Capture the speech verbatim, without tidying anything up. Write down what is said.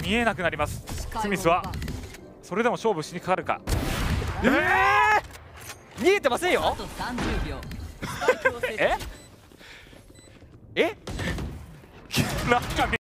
見えなくなります。スミスはそれでも勝負しにかかるか。 えー、見えてませんよ。ええなんか